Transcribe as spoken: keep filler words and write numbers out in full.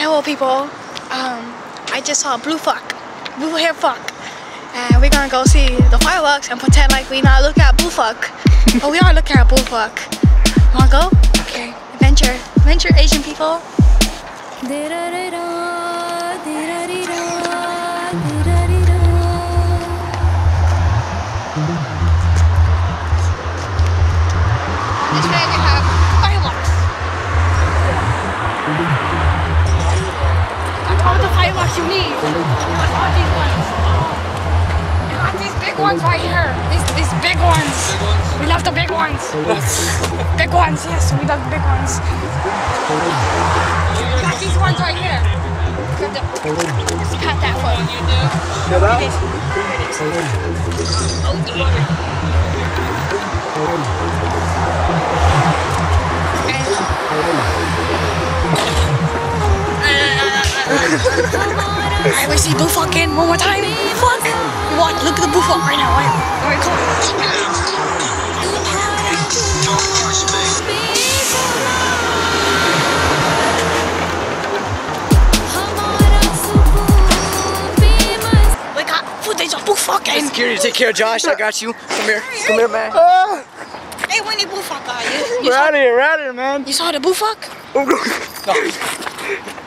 Hello people, um, I just saw a blue fuck, blue hair fuck, and we're gonna go see the fireworks and pretend like we not looking at blue fuck, but we are looking at blue fuck. You wanna go? Okay, adventure, adventure Asian people. This way we have fireworks. All the fireworks you need. All these ones. You got these big ones right here. These these big ones. We love the big ones. Big ones, yes, we love the big ones. We got these ones right here. Let's pat that one. Shut up. Alright, we see blue fuck in one more time. Fuck! What? Look at the blue fuck right now. Alright, alright, come on. We got footage of blue fuck in. Security, take care of Josh. I got you. Come here. Come here, man. Hey, when the blue fuck are you? You We're saw, out of here. We're out of here, man. you saw the blue fuck? No.